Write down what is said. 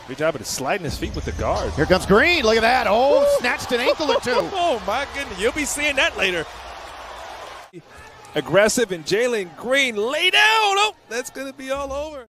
Good job of sliding his feet with the guard. Here comes Green. Look at that. Oh, snatched an ankle or two. Oh, my goodness. You'll be seeing that later. Aggressive, and Jalen Green lay down. Oh, that's going to be all over.